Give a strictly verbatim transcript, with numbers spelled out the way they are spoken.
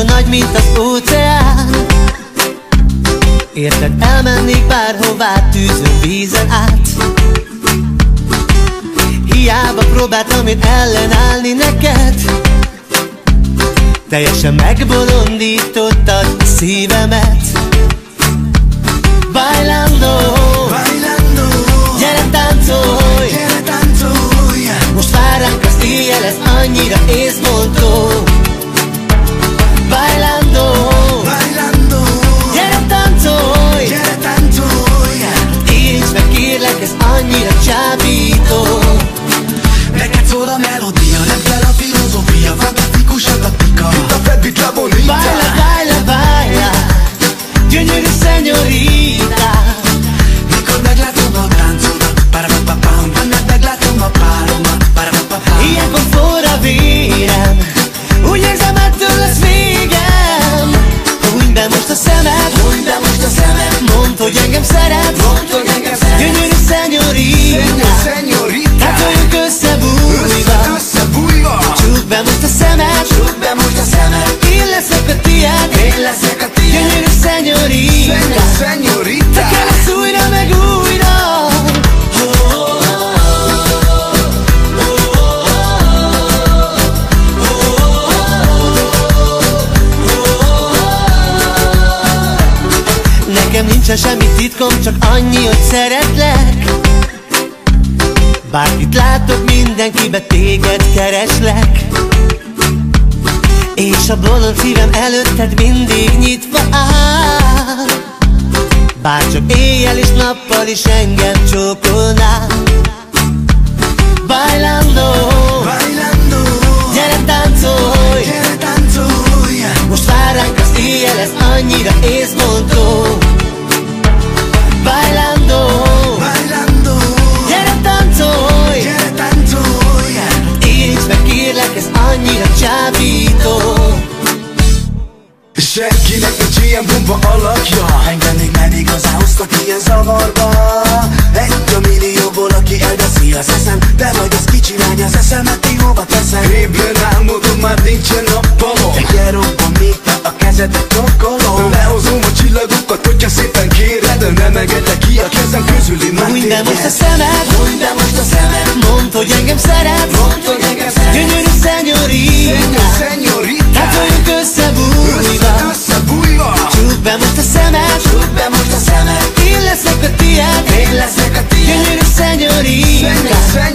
nagy, mint az óceán. Érted, elmennék bárhová, tűzön, vízen át. Hiába próbáltam én ellenállni neked, teljesen megbolondítottad a szívemet. Bailando, bailando, gyere táncolj, gyere táncolj. Most vár ránk az éjjel, ez annyira észmondó. Bailando, bailando, gyere táncolj, gyere táncolj. érints meg kérlek, ez annyira csábító. Neked szól a melódia, nem kell a filozófia, fantasztikus a taktika, mint a Fred Beat La Bonita. Baila, baila, baila, gyönyörű szenyorita. Mikor meglátom a táncodat, parapapapam, benned meglátom a páromat, parapapapam. Ilyenkor forr a vérem, úgy érzem, ettől lesz végem. Hújj be most a szemed, Hújj be most a szemed, mondd, hogy engem szeret, mondd, hogy engem szeretsz. gyönyörű szenyorita. Szenyorita, Hát vagyunk összebújva, összebújva. csukd be most a szemed, Csukd be most a szemed, én leszek a tiéd, én leszek a tiéd. gyönyörű szenyorita. Szenyorita, Te kell lesz újra meg újra. Nekem nincsen semmi titkom, csak annyi, hogy szeretlek. Bárkit látok, mindenkibe téged kereslek. És a bolond szívem előtted mindig nyitva áll. Bárcsak éjjel és nappal is engem csókolnál. Bailando, bailando, gyere táncolj, gyere táncolj. most vár ránk az éjjel, ez annyira észmondó. Bailando, Bailando, gyere táncolj, gyere táncolj. érints meg kérlek, ez annyira csábító. Senkinek nincs ilyen bomba alakja, engem még meddig az hoztak ilyen zavarba. Egy a millióból, aki elveszi az eszem, de majd az kicsi lány az eszemet én hova teszem. Ébren álmodom, már nincsen nappalom, egyre robban, mint a kezedet csokkolom. Lehozom a csillagokat, hogyha szépen kéred, de nem engedlek ki a kezem közüli már Hújj be téged. most a szemed, Hújj be most a szemed, mondd, hogy engem szeret, mondd, hogy engem szeretsz. gyönyörű szenyorita. Szenyorita, Hát vagyunk összebújva, összebújva. csukd be most a szemed, Csukd be most a szemed, én leszek a tiéd, én leszek a tiéd. gyönyörű szenyorita.